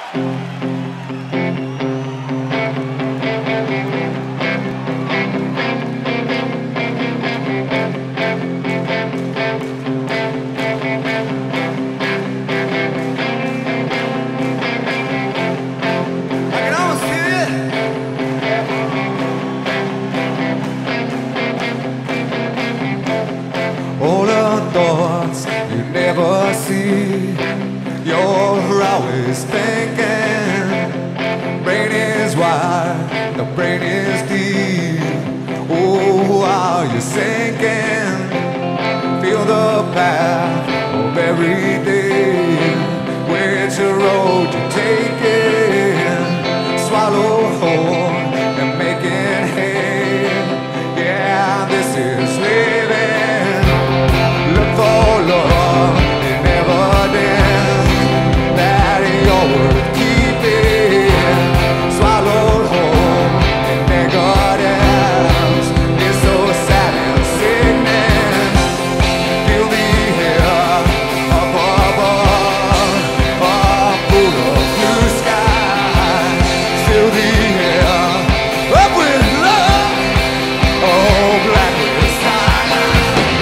All the thoughts you never see, you're always thinking. Brain is wide, the brain is deep. Oh, are you sinking? Feel the path of every day. Which road you taking? Swallow whole and making hay. Yeah, this is living. Look for love in evidence that you're worth keeping. Swallowed whole in negatives is so sad and sickening. Feel the air up above, full of blue sky. Fill the air up with love, oh black with silence.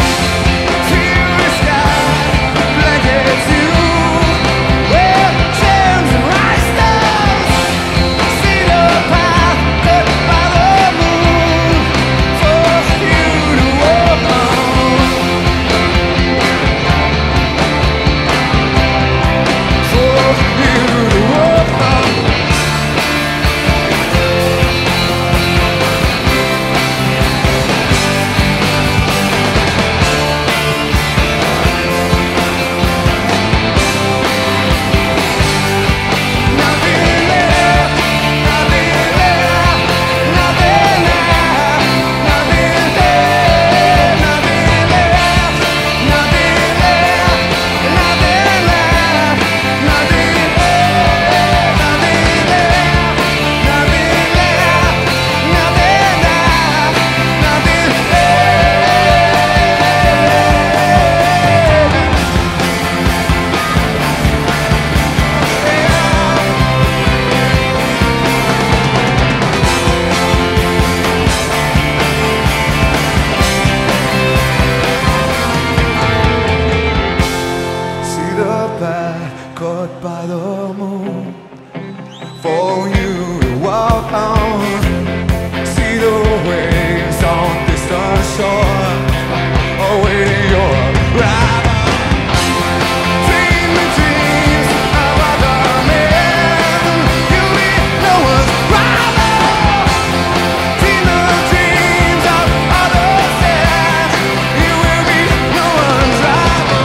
Caught by the moon, for you to walk on. See the waves on distant shore, awaiting your arrival. Dream the dreams of other men, you'll be no one's rival. Dream the dreams of others, and you will be no one's rival.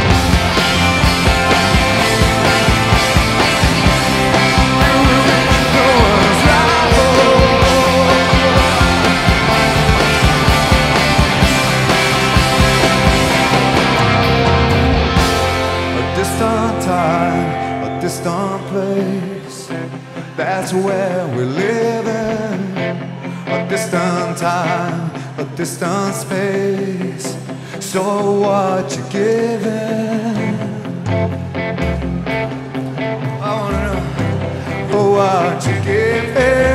A distant place, that's where we're living. A distant time, a distant space. So what you giving? I wanna know what you giving.